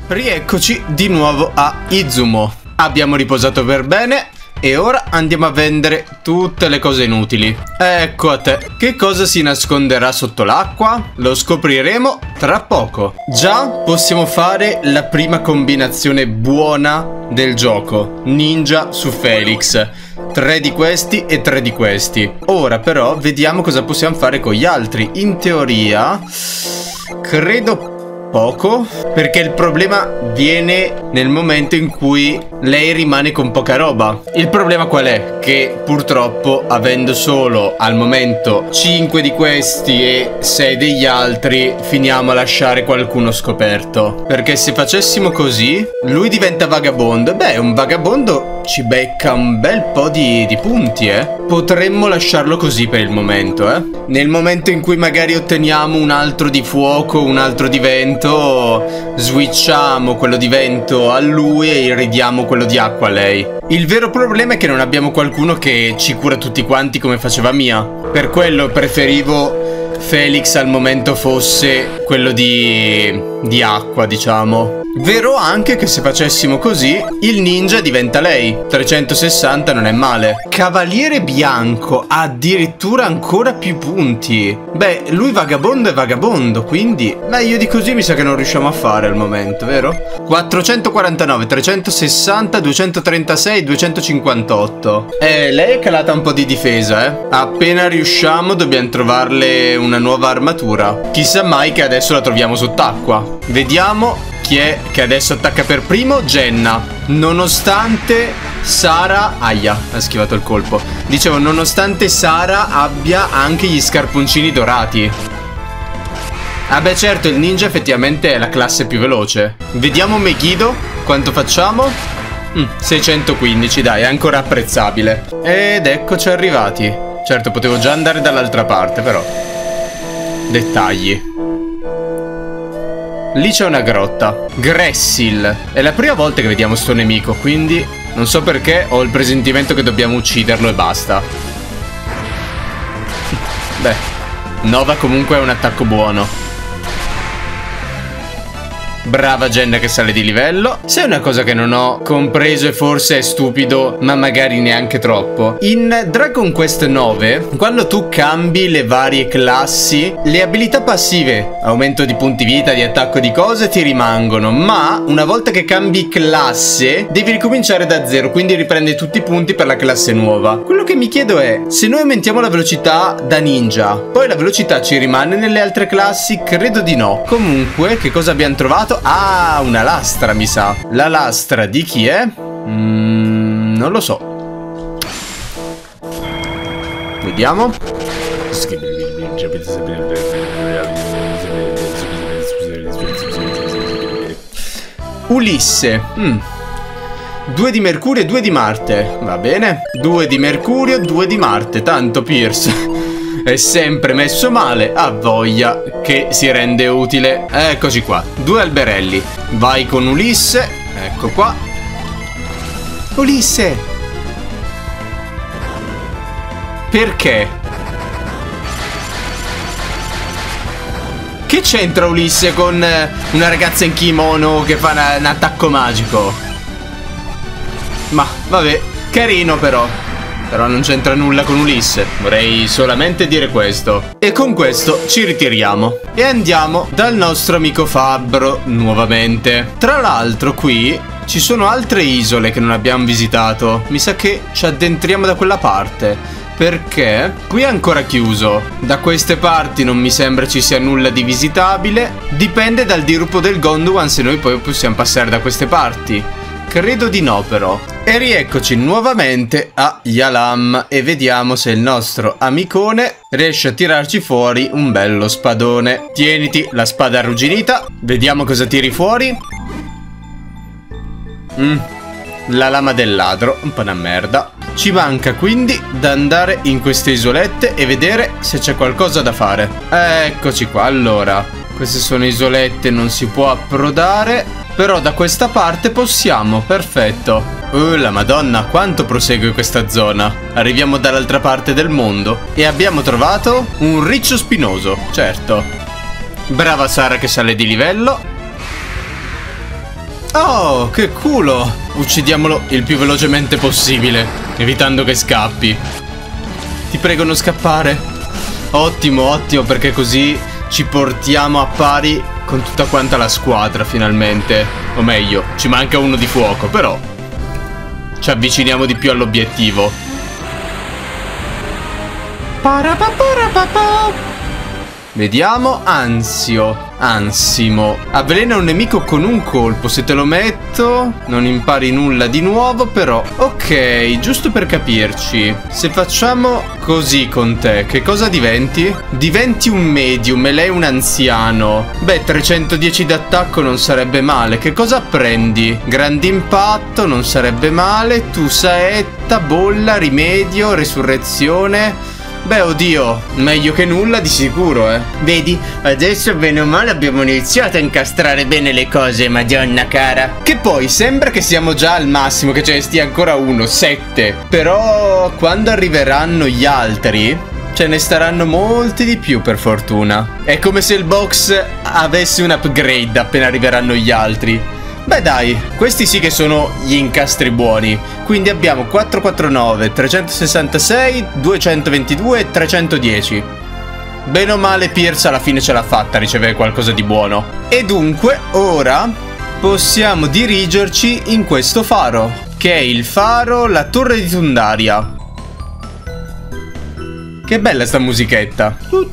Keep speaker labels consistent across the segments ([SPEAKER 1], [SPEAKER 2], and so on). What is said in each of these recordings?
[SPEAKER 1] Rieccoci di nuovo a Izumo. Abbiamo riposato per bene e ora andiamo a vendere tutte le cose inutili. Ecco a te. Che cosa si nasconderà sotto l'acqua? Lo scopriremo tra poco. Già possiamo fare la prima combinazione buona del gioco. Ninja su Felix. 3 di questi e 3 di questi. Ora però vediamo cosa possiamo fare con gli altri. In teoria credo poco, perché il problema viene nel momento in cui lei rimane con poca roba. Il problema qual è? Che purtroppo, avendo solo al momento 5 di questi e 6 degli altri, finiamo a lasciare qualcuno scoperto. Perché se facessimo così, lui diventa vagabondo. Beh, un vagabondo ci becca un bel po' di punti, Potremmo lasciarlo così per il momento, Nel momento in cui magari otteniamo un altro di fuoco, un altro di vento, switchiamo quello di vento a lui e ridiamo quello di acqua a lei. Il vero problema è che non abbiamo qualcuno che ci cura tutti quanti come faceva Mia. Per quello preferivo Felix al momento fosse quello di acqua, diciamo. Vero anche che se facessimo così, il ninja diventa lei. 360 non è male. Cavaliere bianco, addirittura ancora più punti. Beh, lui vagabondo è vagabondo, quindi meglio di così mi sa che non riusciamo a fare al momento, vero? 449, 360, 236, 258. Lei è calata un po' di difesa, Appena riusciamo dobbiamo trovarle una nuova armatura. Chissà mai che adesso la troviamo sott'acqua. Vediamo chi è che adesso attacca per primo. Jenna. Nonostante Sara... Aia, ha schivato il colpo. Dicevo, nonostante Sara abbia anche gli scarponcini dorati. Ah beh, certo, il ninja effettivamente è la classe più veloce. Vediamo Megiddo, quanto facciamo? 615, dai, è ancora apprezzabile. Ed eccoci arrivati. Certo, potevo già andare dall'altra parte, però dettagli. Lì c'è una grotta. Gressil. È la prima volta che vediamo sto nemico, quindi non so perché ho il presentimento che dobbiamo ucciderlo e basta. Beh, Nova comunque è un attacco buono. Brava Jenna che sale di livello. Se è una cosa che non ho compreso e forse è stupido, ma magari neanche troppo. In Dragon Quest 9, quando tu cambi le varie classi, le abilità passive, aumento di punti vita, di attacco, di cose, ti rimangono. Ma una volta che cambi classe, devi ricominciare da zero, quindi riprendi tutti i punti per la classe nuova. Quello che mi chiedo è, se noi aumentiamo la velocità da ninja, poi la velocità ci rimane nelle altre classi? Credo di no. Comunque, che cosa abbiamo trovato? Ah, una lastra mi sa. La lastra di chi è? Non lo so. Vediamo. Ulisse. 2 di Mercurio e 2 di Marte. Va bene. 2 di Mercurio, 2 di Marte. Tanto Pierce è sempre messo male, ha voglia che si rende utile. Eccoci qua, 2 alberelli. Vai con Ulisse, ecco qua. Ulisse! Perché? Che c'entra Ulisse con una ragazza in kimono che fa un attacco magico? Ma, vabbè, carino però. Però non c'entra nulla con Ulisse. Vorrei solamente dire questo. E con questo ci ritiriamo e andiamo dal nostro amico Fabbro nuovamente. Tra l'altro qui ci sono altre isole che non abbiamo visitato. Mi sa che ci addentriamo da quella parte, perché qui è ancora chiuso. Da queste parti non mi sembra ci sia nulla di visitabile. Dipende dal dirupo del Gondwan se noi poi possiamo passare da queste parti. Credo di no però. E rieccoci nuovamente a Yalam e vediamo se il nostro amicone riesce a tirarci fuori un bello spadone. Tieniti la spada arrugginita. Vediamo cosa tiri fuori. La lama del ladro, un po' una merda. Ci manca quindi da andare in queste isolette e vedere se c'è qualcosa da fare. Eccoci qua, allora. Queste sono isolette, non si può approdare. Però da questa parte possiamo, perfetto. La madonna, quanto prosegue questa zona. Arriviamo dall'altra parte del mondo e abbiamo trovato un riccio spinoso, certo. Brava Sara che sale di livello. Oh, che culo! Uccidiamolo il più velocemente possibile, evitando che scappi. Ti prego, non scappare. Ottimo, ottimo, perché così ci portiamo a pari con tutta quanta la squadra, finalmente. O meglio, ci manca uno di fuoco, però ci avviciniamo di più all'obiettivo. Vediamo, Ansimo. Avvelena un nemico con un colpo. Se te lo metto non impari nulla di nuovo, però. Ok, giusto per capirci, se facciamo così con te, che cosa diventi? Diventi un medium e lei un anziano. Beh, 310 d'attacco non sarebbe male. Che cosa prendi? Grande impatto non sarebbe male. Tu saetta, bolla, rimedio, resurrezione. Beh, oddio, meglio che nulla di sicuro, Vedi, adesso bene o male abbiamo iniziato a incastrare bene le cose, madonna cara. Che poi sembra che siamo già al massimo, che ce ne stia ancora uno, 7. Però quando arriveranno gli altri ce ne staranno molti di più, per fortuna. È come se il box avesse un upgrade appena arriveranno gli altri. Beh dai, questi sì che sono gli incastri buoni. Quindi abbiamo 449, 366, 222 e 310. Bene o male Pierce alla fine ce l'ha fatta a ricevere qualcosa di buono. E dunque ora possiamo dirigerci in questo faro, che è il faro La Torre di Tundaria. Che bella sta musichetta.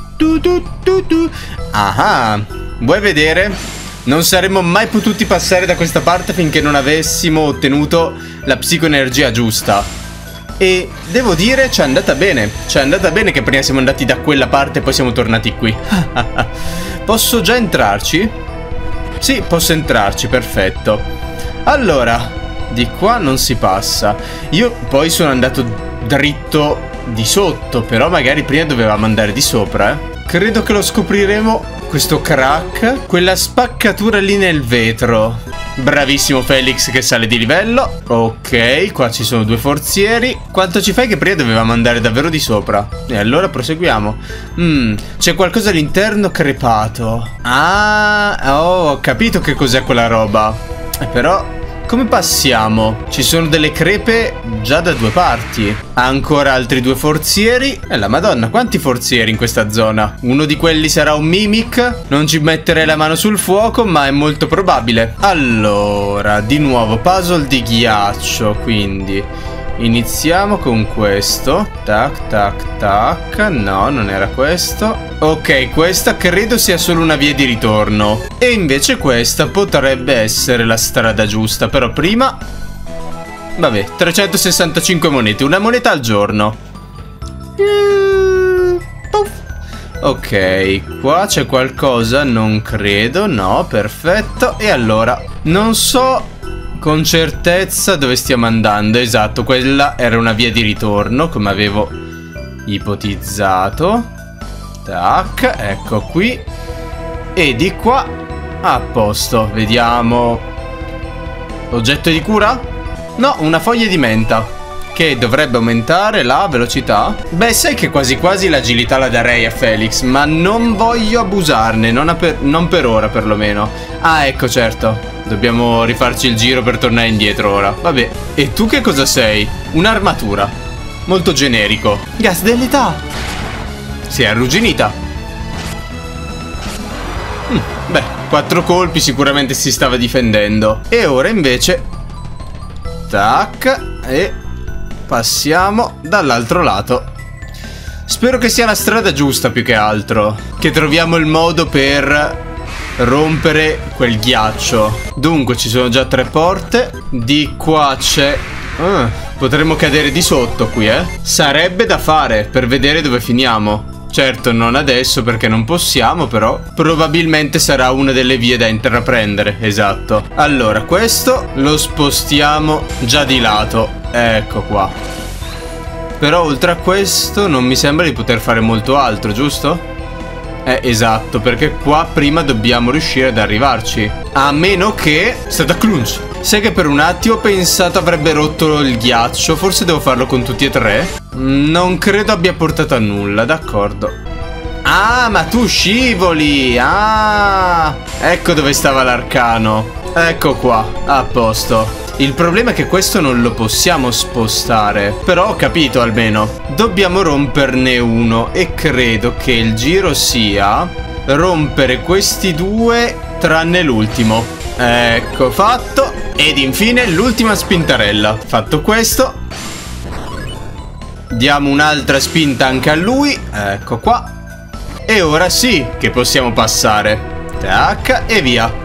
[SPEAKER 1] Ah, vuoi vedere? Non saremmo mai potuti passare da questa parte finché non avessimo ottenuto la psicoenergia giusta. E devo dire, ci è andata bene. Ci è andata bene che prima siamo andati da quella parte e poi siamo tornati qui. Posso già entrarci? Sì, posso entrarci, perfetto. Allora, di qua non si passa. Io poi sono andato dritto di sotto, però magari prima dovevamo andare di sopra, Credo che lo scopriremo. Questo crack, quella spaccatura lì nel vetro. Bravissimo Felix che sale di livello. Ok, qua ci sono due forzieri. Quanto ci fai che prima dovevamo andare davvero di sopra? E allora proseguiamo. C'è qualcosa all'interno crepato. Ah, oh, ho capito che cos'è quella roba. Però come passiamo? Ci sono delle crepe già da due parti. Ancora altri due forzieri. La madonna, quanti forzieri in questa zona? Uno di quelli sarà un mimic. Non ci metterei la mano sul fuoco, ma è molto probabile. Allora, di nuovo puzzle di ghiaccio. Quindi iniziamo con questo. Tac, tac, tac. No, non era questo. Ok, questa credo sia solo una via di ritorno. E invece questa potrebbe essere la strada giusta. Però prima, vabbè, 365 monete. Una moneta al giorno. Ok, qua c'è qualcosa? Non credo, no, perfetto. E allora, non so con certezza dove stiamo andando. Esatto, quella era una via di ritorno, come avevo ipotizzato. Tac, ecco qui. E di qua a posto, vediamo. Oggetto di cura? No, una foglia di menta, che dovrebbe aumentare la velocità. Beh, sai che quasi quasi l'agilità la darei a Felix, ma non voglio abusarne, non per ora perlomeno. Ah, ecco, certo, dobbiamo rifarci il giro per tornare indietro ora. Vabbè, e tu che cosa sei? Un'armatura. Molto generico. Gas dell'età. Si è arrugginita. Beh, 4 colpi, sicuramente si stava difendendo. E ora invece tac, e passiamo dall'altro lato. Spero che sia la strada giusta più che altro, che troviamo il modo per rompere quel ghiaccio. Dunque ci sono già 3 porte. Di qua c'è potremmo cadere di sotto qui, Sarebbe da fare per vedere dove finiamo. Certo, non adesso perché non possiamo, però probabilmente sarà una delle vie da intraprendere. Esatto. Allora, questo lo spostiamo già di lato. Ecco qua. Però oltre a questo non mi sembra di poter fare molto altro, giusto? Esatto, perché qua prima dobbiamo riuscire ad arrivarci. A meno che... Stata clunch. Sai che per un attimo ho pensato avrebbe rotto il ghiaccio. Forse devo farlo con tutti e 3. Non credo abbia portato a nulla, d'accordo. Ah, ma tu scivoli. Ah, ecco dove stava l'arcano. Ecco qua, a posto. Il problema è che questo non lo possiamo spostare. Però ho capito almeno. Dobbiamo romperne uno. E credo che il giro sia rompere questi due tranne l'ultimo. Ecco fatto. Ed infine l'ultima spintarella. Fatto questo, diamo un'altra spinta anche a lui. Ecco qua. E ora sì che possiamo passare. Tac e via.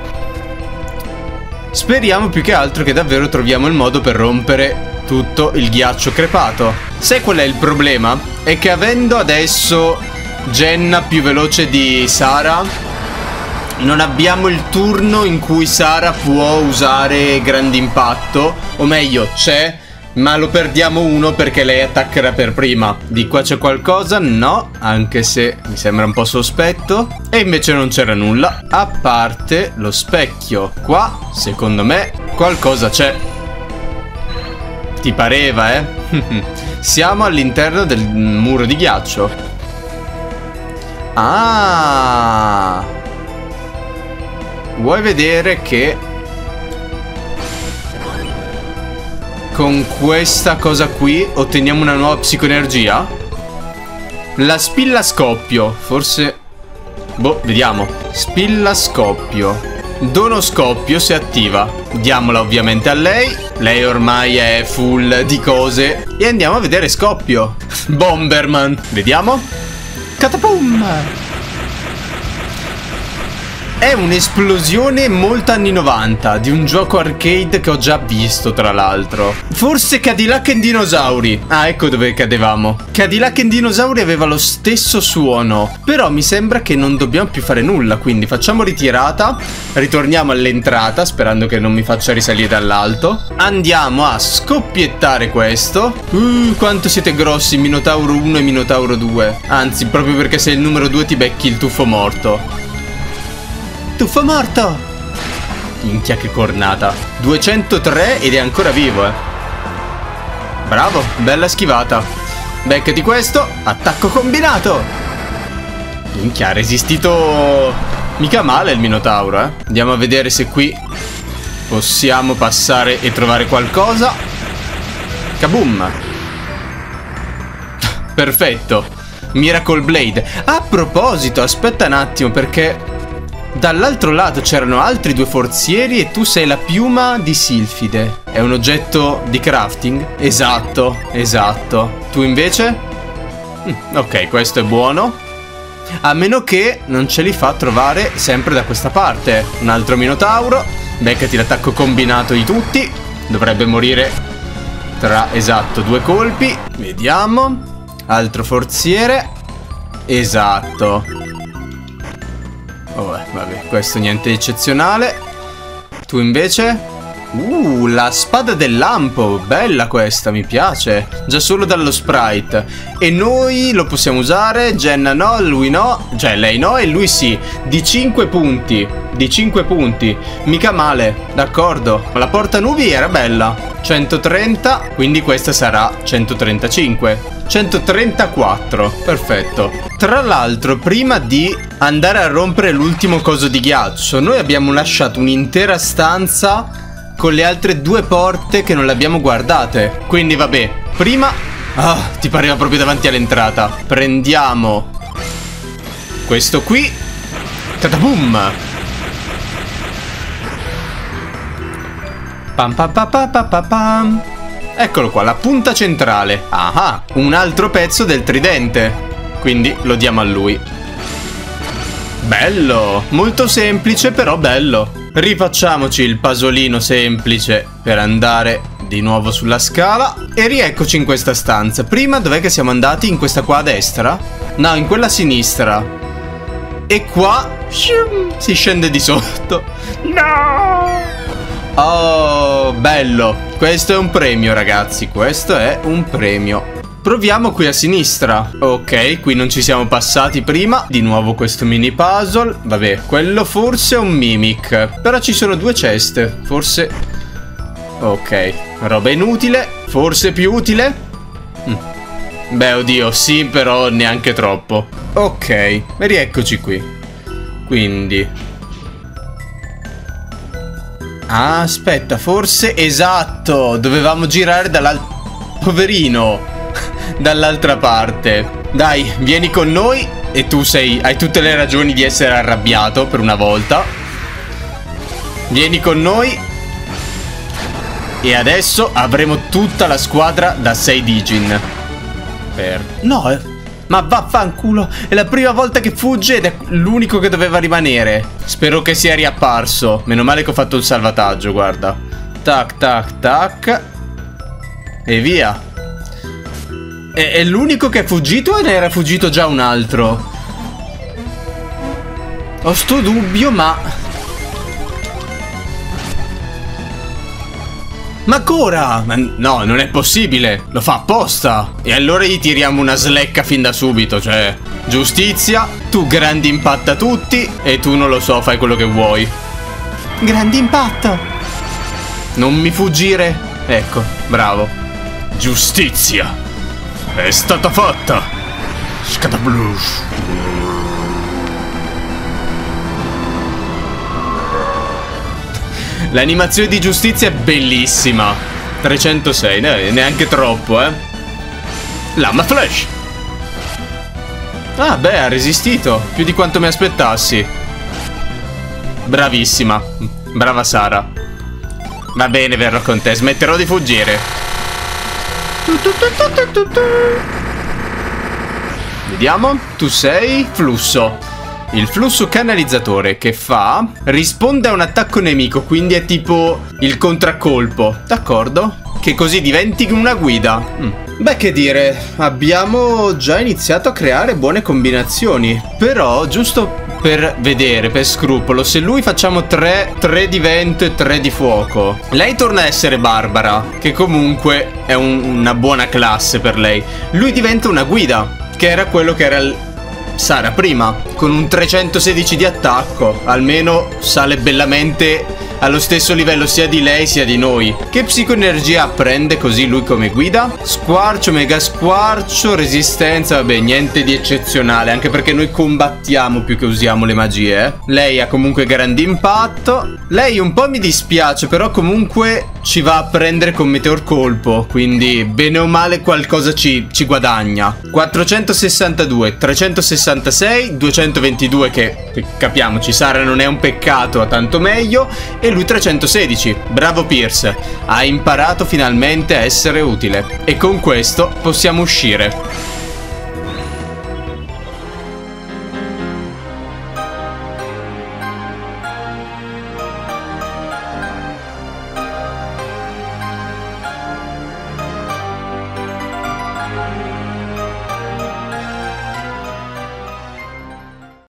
[SPEAKER 1] Speriamo più che altro che davvero troviamo il modo per rompere tutto il ghiaccio crepato. Sai qual è il problema? È che avendo adesso Jenna più veloce di Sara, non abbiamo il turno in cui Sara può usare grande impatto. O meglio, c'è, ma lo perdiamo uno perché lei attaccherà per prima. Di qua c'è qualcosa? No, anche se mi sembra un po' sospetto. E invece non c'era nulla, a parte lo specchio. Qua, secondo me, qualcosa c'è. Ti pareva, eh? Siamo all'interno del muro di ghiaccio. Ah! Vuoi vedere che con questa cosa qui otteniamo una nuova psicoenergia? La spilla scoppio. Forse... boh, vediamo. Spilla scoppio. Dono scoppio si attiva. Diamola ovviamente a lei. Lei ormai è full di cose. E andiamo a vedere scoppio. Bomberman. Vediamo. Catapum. È un'esplosione molto anni 90 di un gioco arcade che ho già visto, tra l'altro. Forse Cadillac and Dinosauri. Ah, ecco dove cadevamo. Cadillac and Dinosauri aveva lo stesso suono. Però mi sembra che non dobbiamo più fare nulla. Quindi facciamo ritirata. Ritorniamo all'entrata, sperando che non mi faccia risalire dall'alto. Andiamo a scoppiettare questo. Quanto siete grossi, Minotauro 1 e Minotauro 2. Anzi, proprio perché sei il numero 2 ti becchi il tuffo morto. Tuffo morto! Minchia che cornata. 203 ed è ancora vivo, Bravo, bella schivata. Beccati questo. Attacco combinato. Minchia, ha resistito mica male il Minotauro, Andiamo a vedere se qui possiamo passare e trovare qualcosa. Kaboom. Perfetto. Miracle Blade. A proposito, aspetta un attimo, perché dall'altro lato c'erano altri due forzieri e tu sei la piuma di Silfide. È un oggetto di crafting? Esatto, esatto. Tu invece? Ok, questo è buono. A meno che non ce li fa trovare sempre da questa parte. Un altro Minotauro. Beccati l'attacco combinato di tutti. Dovrebbe morire tra, esatto, 2 colpi. Vediamo. Altro forziere. Esatto. Oh, vabbè, questo niente di eccezionale. Tu invece? La spada del lampo. Bella questa, mi piace. Già solo dallo sprite. E noi lo possiamo usare. Jenna no, lui no. Cioè, lei no e lui sì. Di 5 punti. Di 5 punti. Mica male, d'accordo. La porta nubi era bella. 130, quindi questa sarà 135. 134, perfetto. Tra l'altro, prima di andare a rompere l'ultimo coso di ghiaccio, noi abbiamo lasciato un'intera stanza con le altre 2 porte che non le abbiamo guardate. Quindi vabbè, prima... ti pareva proprio davanti all'entrata. Prendiamo questo qui. Cataboom. Pam pam pam pam pam pam. Eccolo qua, la punta centrale. Ah, un altro pezzo del tridente. Quindi lo diamo a lui. Bello, molto semplice però bello. Rifacciamoci il pasolino semplice per andare di nuovo sulla scala. E rieccoci in questa stanza. Prima dov'è che siamo andati? In questa qua a destra? No, in quella a sinistra. E qua si scende di sotto. No! Oh, bello. Questo è un premio, ragazzi. Questo è un premio. Proviamo qui a sinistra. Ok, qui non ci siamo passati prima. Di nuovo questo mini puzzle. Vabbè, quello forse è un mimic. Però ci sono 2 ceste. Forse... ok, roba inutile. Forse più utile. Beh, oddio, sì, però neanche troppo. Ok, rieccoci qui. Quindi Ah, aspetta, forse... Esatto, dovevamo girare dall'altro... Poverino, dall'altra parte. Dai, vieni con noi. E tu hai tutte le ragioni di essere arrabbiato per una volta. Vieni con noi. E adesso avremo tutta la squadra da 6 Digin. No, ma vaffanculo. È la prima volta che fugge ed è l'unico che doveva rimanere. Spero che sia riapparso. Meno male che ho fatto il salvataggio, guarda. Tac, tac, tac. E via. È l'unico che è fuggito o ne era fuggito già un altro? Ho sto dubbio, ma... Ma Cora! Ma no, non è possibile. Lo fa apposta. E allora gli tiriamo una slecca fin da subito. Cioè, giustizia. Tu grandi impatta tutti. E tu non lo so, fai quello che vuoi. Grandi impatto. Non mi fuggire. Ecco, bravo. Giustizia. È stata fatta. Scatablush. L'animazione di giustizia è bellissima. 306, neanche troppo, Lama Flash. Ah, beh, ha resistito. Più di quanto mi aspettassi. Bravissima. Brava Sara. Va bene, verrò con te. Smetterò di fuggire. Vediamo. Tu sei flusso. Il flusso canalizzatore che fa... risponde a un attacco nemico, quindi è tipo il contraccolpo. D'accordo? Che così diventi una guida. Beh, che dire, abbiamo già iniziato a creare buone combinazioni. Però, giusto per vedere, per scrupolo, se lui facciamo 3 di vento e 3 di fuoco, lei torna a essere Barbara, che comunque è una buona classe per lei. Lui diventa una guida, che era quello che era Sara prima, con un 316 di attacco. Almeno sale bellamente allo stesso livello sia di lei sia di noi. Che psicoenergia prende così lui come guida? Squarcio, mega squarcio, resistenza. Vabbè, niente di eccezionale, anche perché noi combattiamo più che usiamo le magie. Lei ha comunque grande impatto. Lei un po' mi dispiace, però comunque ci va a prendere con meteor colpo, quindi bene o male qualcosa ci guadagna. 462, 366, 222 che capiamoci, Sara non è un peccato, ha tanto meglio. E lui 316. Bravo Pierce, ha imparato finalmente a essere utile. E con questo possiamo uscire.